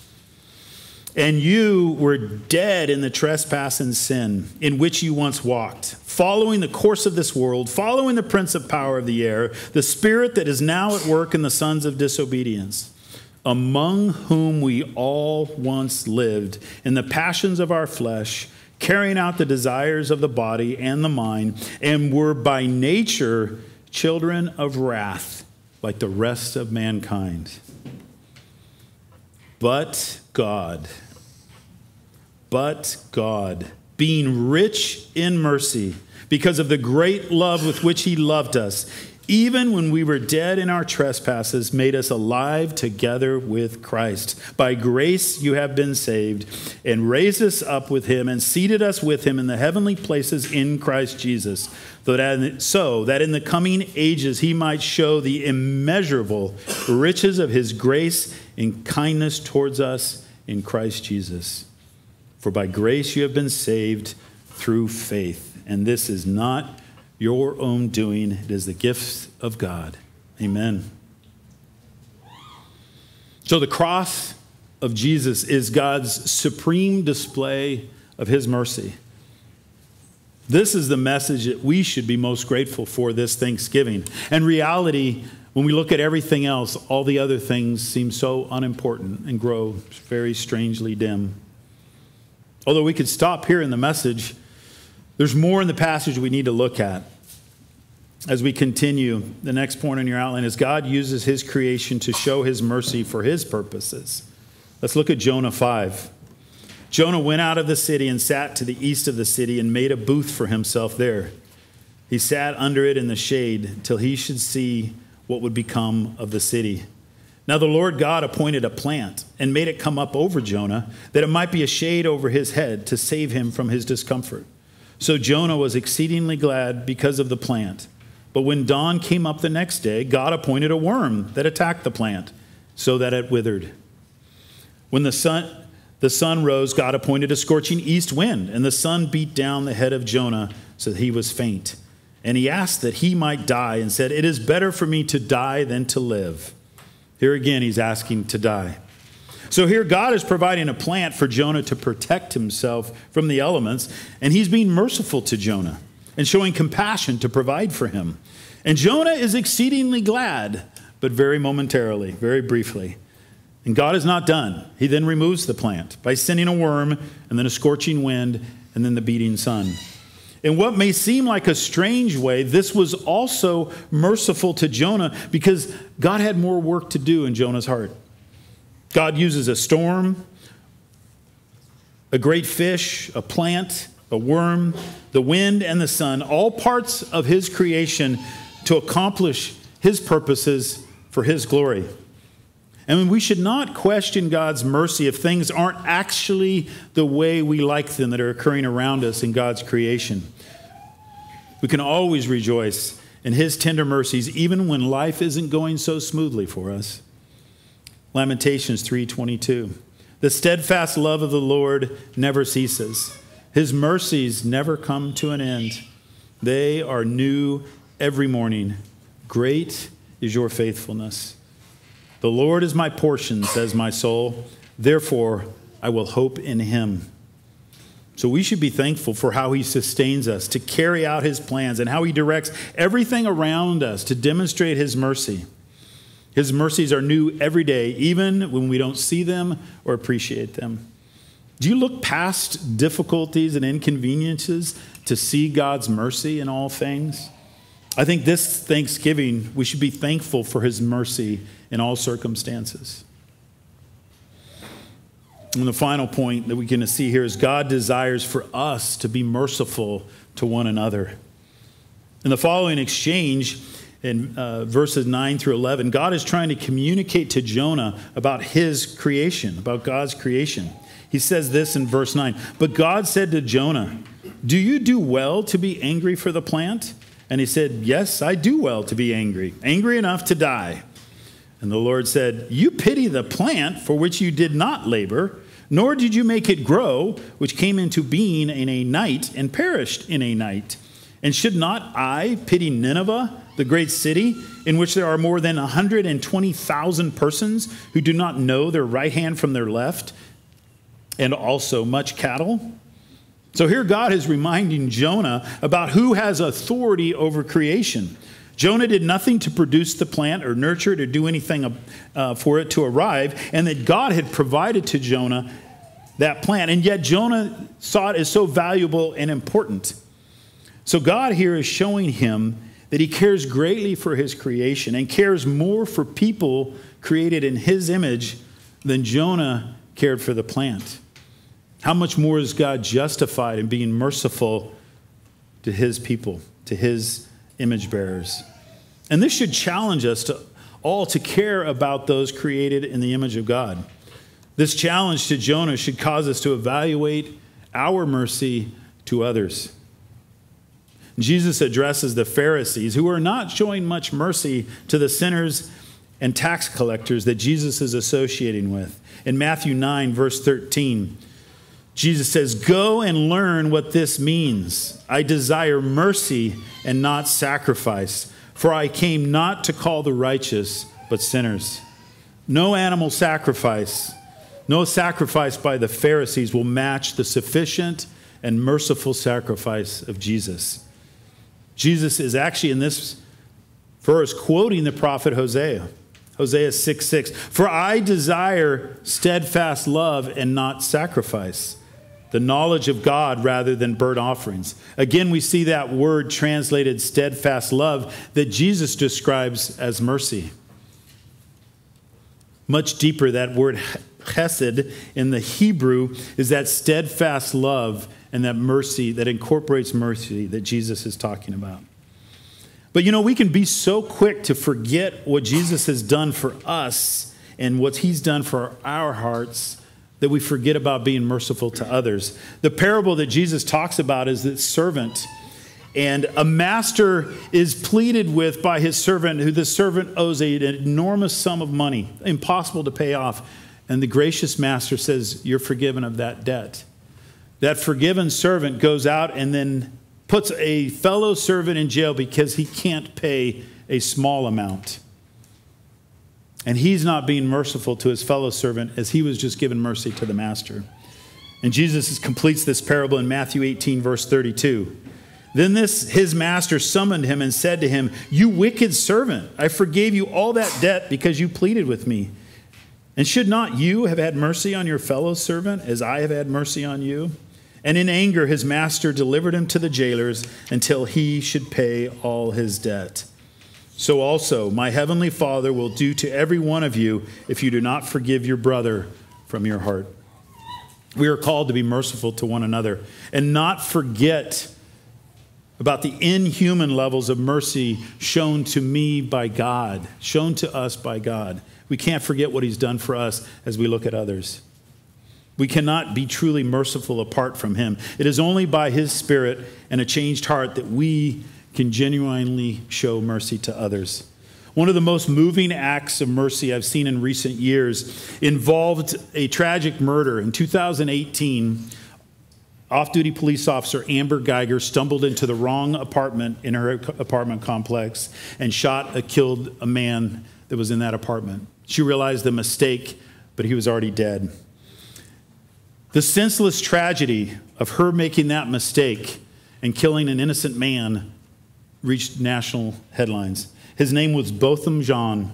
And you were dead in the trespass and sin in which you once walked, following the course of this world, following the prince of power of the air, the spirit that is now at work in the sons of disobedience, among whom we all once lived in the passions of our flesh, carrying out the desires of the body and the mind, and were by nature children of wrath, like the rest of mankind. But God, being rich in mercy, because of the great love with which he loved us, even when we were dead in our trespasses, made us alive together with Christ. By grace you have been saved, and raised us up with him, and seated us with him in the heavenly places in Christ Jesus, so that in the coming ages he might show the immeasurable riches of his grace and kindness towards us in Christ Jesus. For by grace you have been saved through faith, and this is not your own doing, it is the gift of God. Amen. So the cross of Jesus is God's supreme display of his mercy. This is the message that we should be most grateful for this Thanksgiving. And reality, when we look at everything else, all the other things seem so unimportant and grow very strangely dim. Although we could stop here in the message, there's more in the passage we need to look at. As we continue, the next point on your outline is God uses his creation to show his mercy for his purposes. Let's look at Jonah 5. Jonah went out of the city and sat to the east of the city and made a booth for himself there. He sat under it in the shade till he should see what would become of the city. Now the Lord God appointed a plant and made it come up over Jonah, that it might be a shade over his head to save him from his discomfort. So Jonah was exceedingly glad because of the plant. But when dawn came up the next day, God appointed a worm that attacked the plant, so that it withered. When the sun rose, God appointed a scorching east wind, and the sun beat down the head of Jonah so that he was faint. And he asked that he might die and said, "It is better for me to die than to live." Here again, he's asking to die. So here God is providing a plant for Jonah to protect himself from the elements, and he's being merciful to Jonah and showing compassion to provide for him. And Jonah is exceedingly glad, but very momentarily, very briefly. And God is not done. He then removes the plant by sending a worm and then a scorching wind and then the beating sun. In what may seem like a strange way, this was also merciful to Jonah because God had more work to do in Jonah's heart. God uses a storm, a great fish, a plant, a worm, the wind, and the sun, all parts of his creation to accomplish his purposes for his glory. And we should not question God's mercy if things aren't actually the way we like them that are occurring around us in God's creation. We can always rejoice in his tender mercies, even when life isn't going so smoothly for us. Lamentations 3:22. The steadfast love of the Lord never ceases. His mercies never come to an end. They are new every morning. Great is your faithfulness. The Lord is my portion, says my soul. Therefore, I will hope in him. So we should be thankful for how he sustains us to carry out his plans and how he directs everything around us to demonstrate his mercy. His mercies are new every day, even when we don't see them or appreciate them. Do you look past difficulties and inconveniences to see God's mercy in all things? I think this Thanksgiving, we should be thankful for his mercy in all circumstances. And the final point that we can see here is God desires for us to be merciful to one another. In the following exchange, in verses 9 through 11, God is trying to communicate to Jonah about his creation, about God's creation. He says this in verse 9, "But God said to Jonah, 'Do you do well to be angry for the plant?' And he said, 'Yes, I do well to be angry enough to die.' And the Lord said, 'You pity the plant for which you did not labor, nor did you make it grow, which came into being in a night and perished in a night. And should not I pity Nineveh, the great city, in which there are more than 120,000 persons who do not know their right hand from their left, and also much cattle?'" So here God is reminding Jonah about who has authority over creation. Jonah did nothing to produce the plant or nurture it or do anything for it to arrive, and that God had provided to Jonah that plant. And yet Jonah saw it as so valuable and important. So God here is showing him that he cares greatly for his creation and cares more for people created in his image than Jonah cared for the plant. How much more is God justified in being merciful to his people, to his image bearers? And this should challenge us all to care about those created in the image of God. This challenge to Jonah should cause us to evaluate our mercy to others. Jesus addresses the Pharisees, who are not showing much mercy to the sinners and tax collectors that Jesus is associating with. In Matthew 9, verse 13, Jesus says, "Go and learn what this means. I desire mercy and not sacrifice, for I came not to call the righteous, but sinners." No animal sacrifice, no sacrifice by the Pharisees will match the sufficient and merciful sacrifice of Jesus. Jesus is actually in this verse quoting the prophet Hosea. Hosea 6:6. For I desire steadfast love and not sacrifice, the knowledge of God rather than burnt offerings. Again, we see that word translated steadfast love that Jesus describes as mercy. Much deeper, that word chesed in the Hebrew is that steadfast love and that mercy that incorporates mercy that Jesus is talking about. But we can be so quick to forget what Jesus has done for us and what he's done for our hearts that we forget about being merciful to others. The parable that Jesus talks about is that servant, and a master is pleaded with by his servant, who the servant owes an enormous sum of money, impossible to pay off. And the gracious master says, you're forgiven of that debt. That forgiven servant goes out and then puts a fellow servant in jail because he can't pay a small amount. And he's not being merciful to his fellow servant as he was just given mercy to the master. And Jesus completes this parable in Matthew 18, verse 32. Then his master summoned him and said to him, you wicked servant, I forgave you all that debt because you pleaded with me. And should not you have had mercy on your fellow servant as I have had mercy on you? And in anger, his master delivered him to the jailers until he should pay all his debt. So also, my heavenly Father will do to every one of you if you do not forgive your brother from your heart. We are called to be merciful to one another and not forget about the inhuman levels of mercy shown to me by God, shown to us by God. We can't forget what he's done for us as we look at others. We cannot be truly merciful apart from him. It is only by his Spirit and a changed heart that we can genuinely show mercy to others. One of the most moving acts of mercy I've seen in recent years involved a tragic murder. In 2018, off-duty police officer Amber Geiger stumbled into the wrong apartment in her apartment complex and killed a man that was in that apartment. She realized the mistake, but he was already dead. The senseless tragedy of her making that mistake and killing an innocent man reached national headlines. His name was Botham Jean.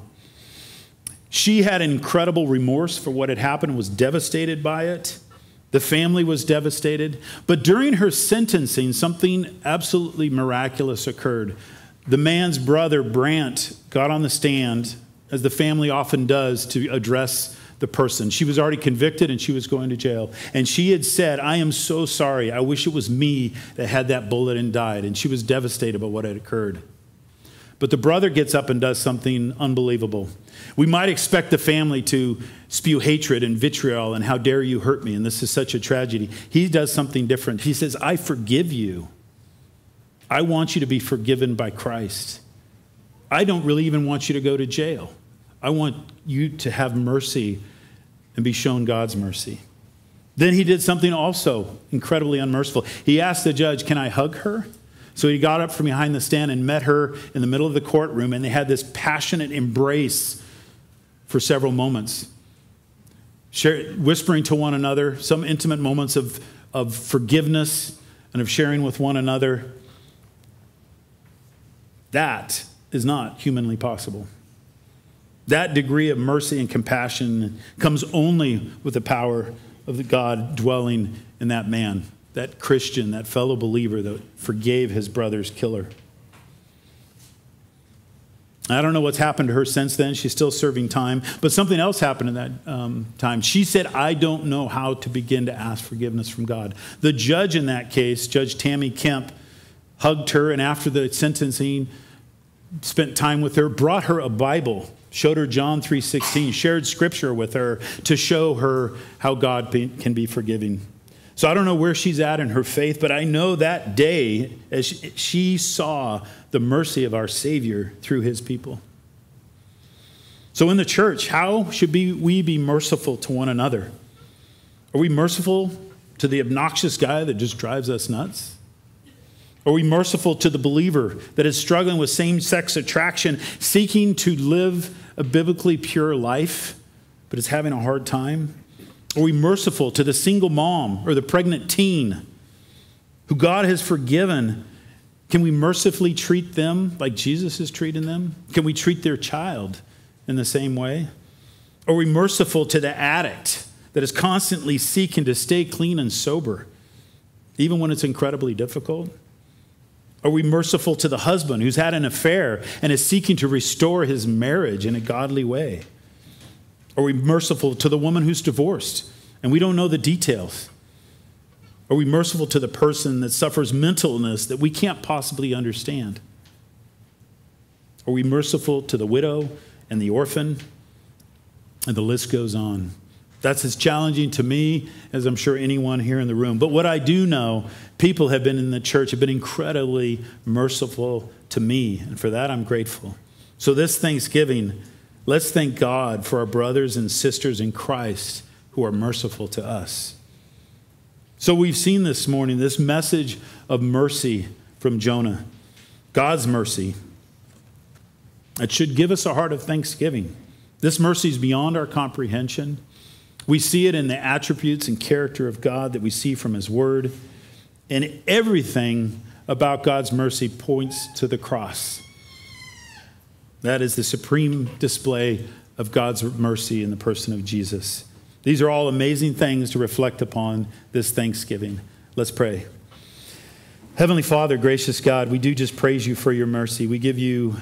She had incredible remorse for what had happened and was devastated by it. The family was devastated. But during her sentencing, something absolutely miraculous occurred. The man's brother, Brant, got on the stand, as the family often does, to address the person. She was already convicted and she was going to jail. And she had said, I am so sorry. I wish it was me that had that bullet and died. And she was devastated by what had occurred. But the brother gets up and does something unbelievable. We might expect the family to spew hatred and vitriol and how dare you hurt me, and this is such a tragedy. He does something different. He says, I forgive you. I want you to be forgiven by Christ. I don't really even want you to go to jail. I want you to have mercy and be shown God's mercy. Then he did something also incredibly unmerciful. He asked the judge, can I hug her? So he got up from behind the stand and met her in the middle of the courtroom, and they had this passionate embrace for several moments, whispering to one another, some intimate moments of forgiveness and of sharing with one another. That is not humanly possible. That degree of mercy and compassion comes only with the power of the God dwelling in that man, that Christian, that fellow believer that forgave his brother's killer. I don't know what's happened to her since then. She's still serving time. But something else happened in that time. She said, I don't know how to begin to ask forgiveness from God. The judge in that case, Judge Tammy Kemp, hugged her, and after the sentencing, spent time with her, brought her a Bible, showed her John 3:16, shared scripture with her to show her how God can be forgiving. So I don't know where she's at in her faith, but I know that day as she saw the mercy of our Savior through his people. So in the church, how should we be merciful to one another? Are we merciful to the obnoxious guy that just drives us nuts? Are we merciful to the believer that is struggling with same-sex attraction, seeking to live a biblically pure life, but is having a hard time? Are we merciful to the single mom or the pregnant teen who God has forgiven, can we mercifully treat them like Jesus is treating them? Can we treat their child in the same way? Are we merciful to the addict that is constantly seeking to stay clean and sober, even when it's incredibly difficult? Are we merciful to the husband who's had an affair and is seeking to restore his marriage in a godly way? Are we merciful to the woman who's divorced and we don't know the details? Are we merciful to the person that suffers mental illness that we can't possibly understand? Are we merciful to the widow and the orphan? And the list goes on. That's as challenging to me as I'm sure anyone here in the room. But what I do know, people have been in the church, have been incredibly merciful to me. And for that, I'm grateful. So this Thanksgiving, let's thank God for our brothers and sisters in Christ who are merciful to us. So we've seen this morning this message of mercy from Jonah, God's mercy. It should give us a heart of thanksgiving. This mercy is beyond our comprehension. We see it in the attributes and character of God that we see from his word. And everything about God's mercy points to the cross. That is the supreme display of God's mercy in the person of Jesus. These are all amazing things to reflect upon this Thanksgiving. Let's pray. Heavenly Father, gracious God, we do just praise you for your mercy. We give you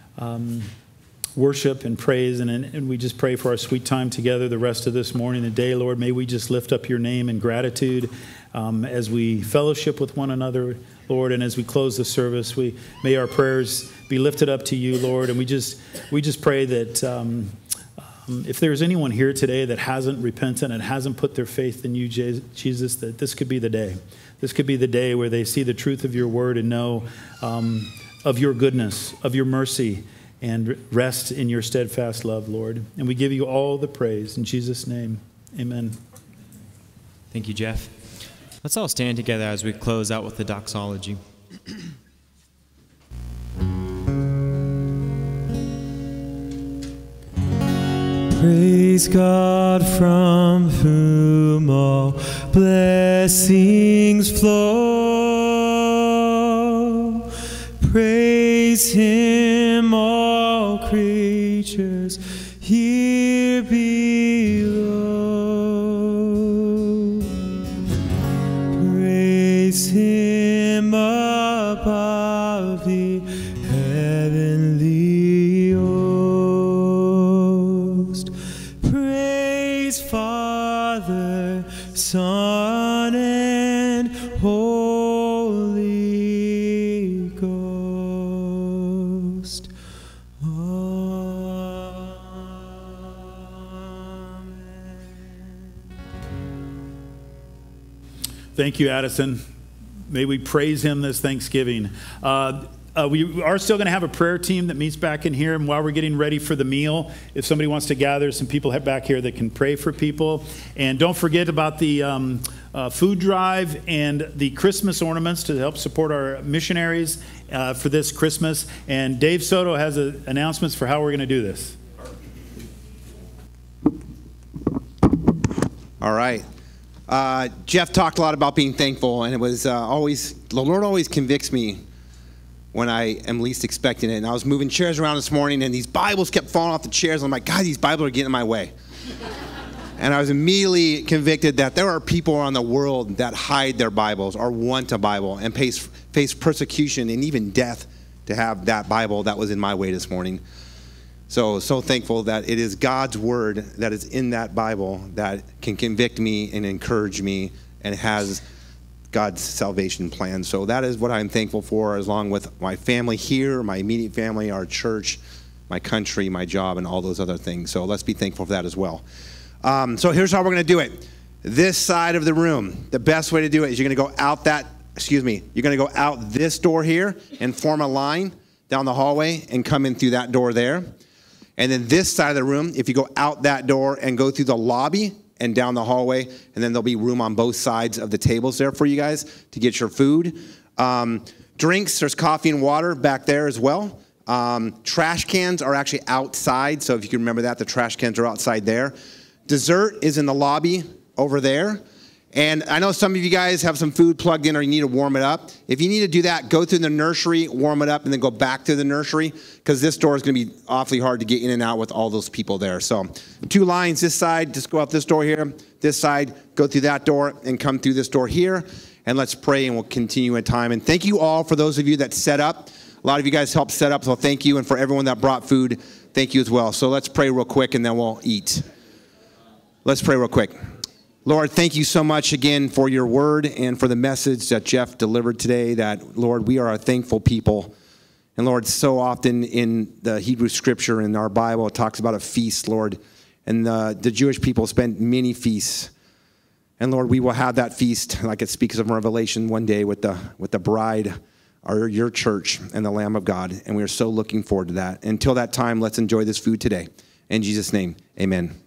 worship and praise, and we just pray for our sweet time together the rest of this morning and day, Lord. May we just lift up your name in gratitude as we fellowship with one another, Lord, and as we close the service, may our prayers be lifted up to you, Lord, and we just pray that if there's anyone here today that hasn't repented and hasn't put their faith in you, Jesus, that this could be the day. This could be the day where they see the truth of your word and know of your goodness, of your mercy, and rest in your steadfast love, Lord. And we give you all the praise. In Jesus' name, amen. Thank you, Jeff. Let's all stand together as we close out with the doxology. Praise God from whom all blessings flow. Praise him, all creatures here below. Praise him above the heavenly host. Praise Father, Son, and Holy Ghost. Thank you, Addison. May we praise him this Thanksgiving. We are still going to have a prayer team that meets back in here. And while we're getting ready for the meal, if somebody wants to gather, some people back here that can pray for people. And don't forget about the food drive and the Christmas ornaments to help support our missionaries for this Christmas. And Dave Soto has announcements for how we're going to do this. All right. Jeff talked a lot about being thankful, and it was the Lord always convicts me when I am least expecting it. And I was moving chairs around this morning, and these Bibles kept falling off the chairs. I'm like, God, these Bibles are getting in my way. And I was immediately convicted that there are people around the world that hide their Bibles or want a Bible and face persecution and even death to have that Bible that was in my way this morning. So thankful that it is God's word that is in that Bible that can convict me and encourage me and has God's salvation plan. So that is what I'm thankful for, along with my family here, my immediate family, our church, my country, my job, and all those other things. So let's be thankful for that as well. So here's how we're going to do it. This side of the room, the best way to do it is you're going to go out you're going to go out this door here and form a line down the hallway and come in through that door there. And then this side of the room, if you go out that door and go through the lobby and down the hallway, and then there'll be room on both sides of the tables there for you guys to get your food. Drinks, there's coffee and water back there as well. Trash cans are actually outside, so if you can remember that, the trash cans are outside there. Dessert is in the lobby over there. And I know some of you guys have some food plugged in or you need to warm it up. If you need to do that, go through the nursery, warm it up, and then go back to the nursery, because this door is going to be awfully hard to get in and out with all those people there. So 2 lines this side, just go out this door here. This side, go through that door and come through this door here. And let's pray and we'll continue in time. And thank you all for those of you that set up. A lot of you guys helped set up, so thank you. And for everyone that brought food, thank you as well. So let's pray real quick and then we'll eat. Let's pray real quick. Lord, thank you so much again for your word and for the message that Jeff delivered today, that, Lord, we are a thankful people. And, Lord, so often in the Hebrew scripture in our Bible, it talks about a feast, Lord. And the Jewish people spent many feasts. And, Lord, we will have that feast, like it speaks of Revelation, one day with the bride, or your church, and the Lamb of God. And we are so looking forward to that. Until that time, let's enjoy this food today. In Jesus' name, amen.